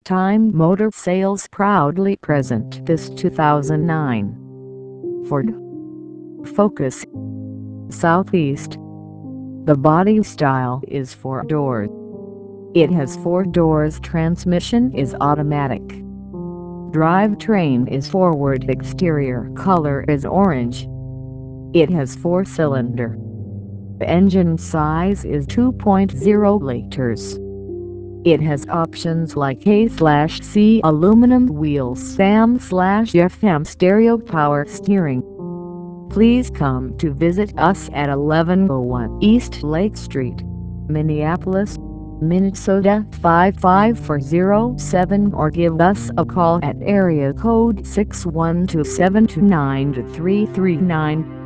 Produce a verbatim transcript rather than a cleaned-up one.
Time Motor Sales proudly present this two thousand nine Ford Focus Southeast. The body style is four doors. It has four doors. Transmission is automatic. Drivetrain is forward. Exterior color is orange. It has four-cylinder. The engine size is two point oh liters. It has options like A/C aluminum wheels, S A M/F M stereo, power steering. Please come to visit us at eleven oh one East Lake Street, Minneapolis, Minnesota five five four zero seven, or give us a call at area code six one two, seven two nine, two three three nine.